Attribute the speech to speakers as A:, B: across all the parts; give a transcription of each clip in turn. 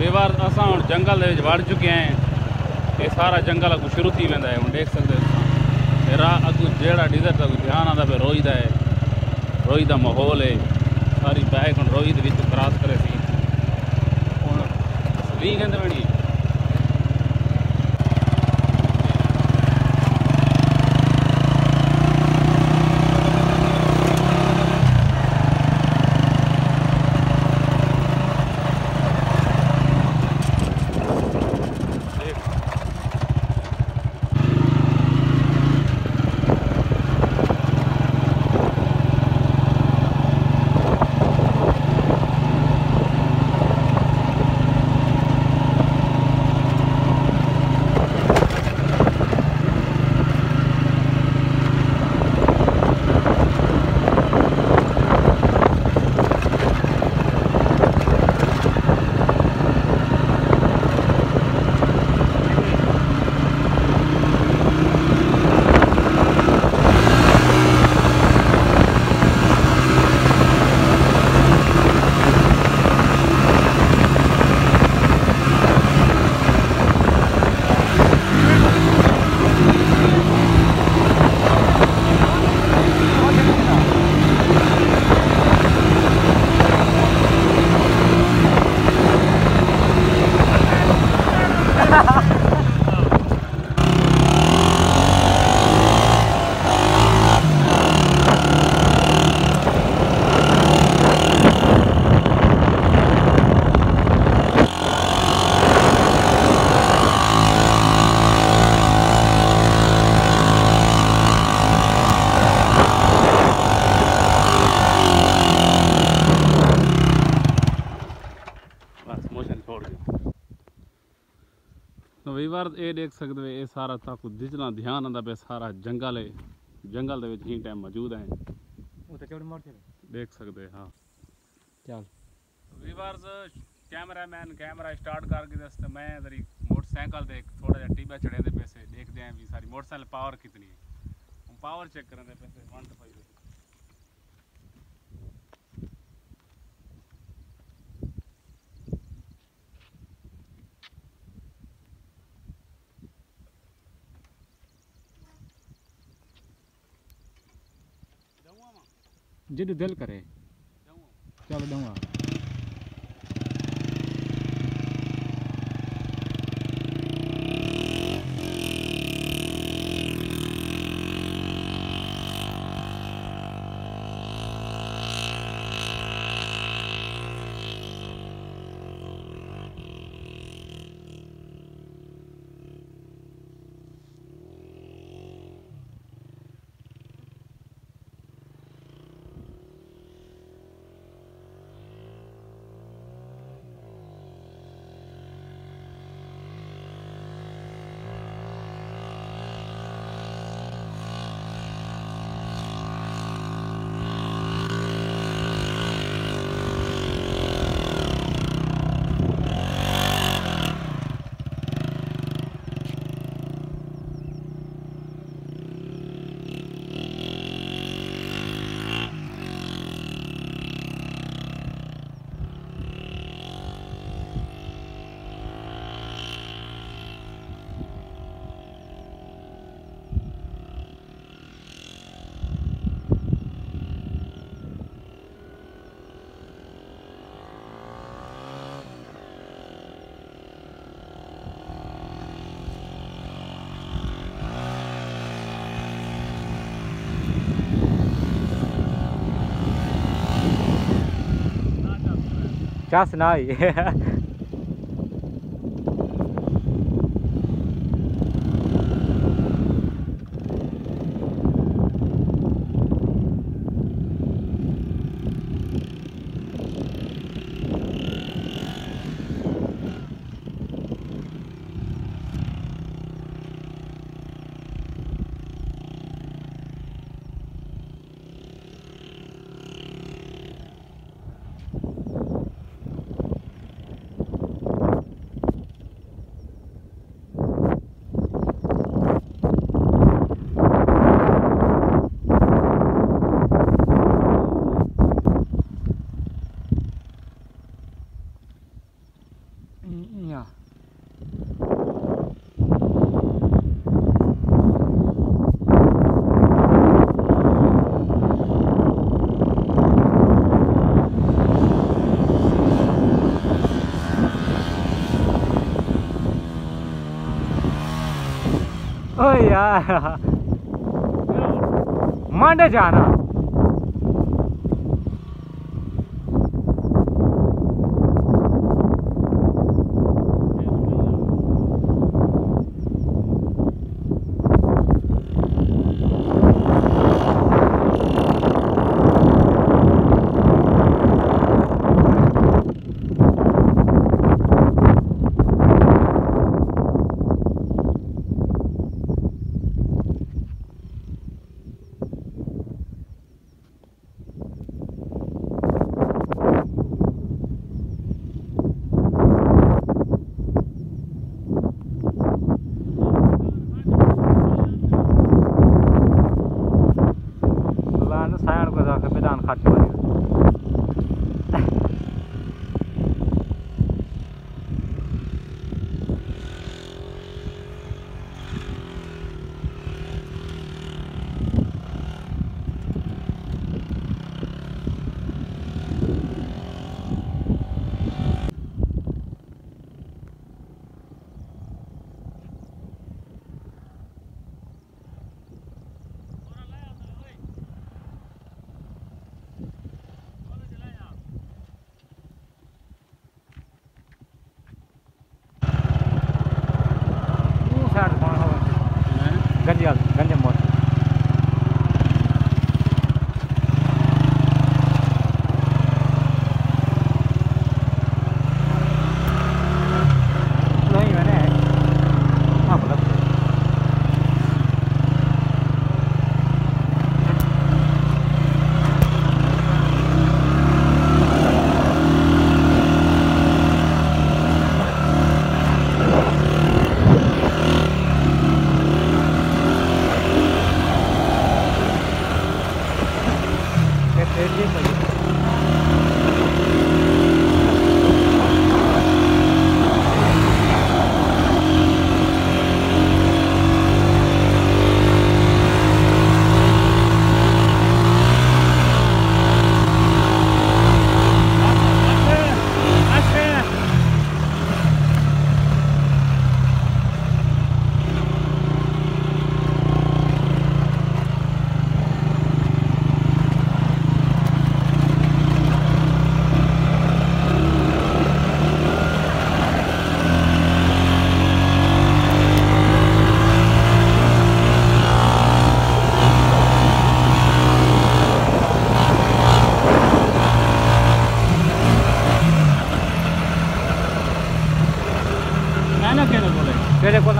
A: बेवार असा हम जंगल वड़ चुके हैं। ये सारा जंगल अगू शुरू थी वेंदा है। हम देख सकते हो राह अगू जेड़ा डिजर्ट का ध्यान आता पे रोई दा है। रोई दा माहौल है। सारी बैक हम रोई दे विच क्रॉस करे सी हुण वी कहंदे बनी तो वीवार ये देख सकते हो। ये सारा ताकू जितना ध्यान आता पे सारा जंगल है। जंगल दे विच ही टाइम मौजूद है। देख सकते हैं। हाँ
B: चल
A: वीवार्स कैमरामैन कैमरा स्टार्ट करके दसते मैं इधर मोटरसाइकिल दे थोड़ा जा टीबा चढ़े दे पैसे देखते हैं भी सारी मोटरसाइकिल पावर कितनी है। हम पावर चेक करें दे पैसे 1 to 5
B: जिद दिल करे चल दूंगा। चस ना यार मांडे जाना sayang ko sa kapitan khatwa ganjal ganjam mot नहीं मैंने हाँ बोला तेरे को ना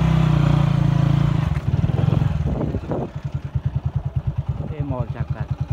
B: ये मॉल चक्कर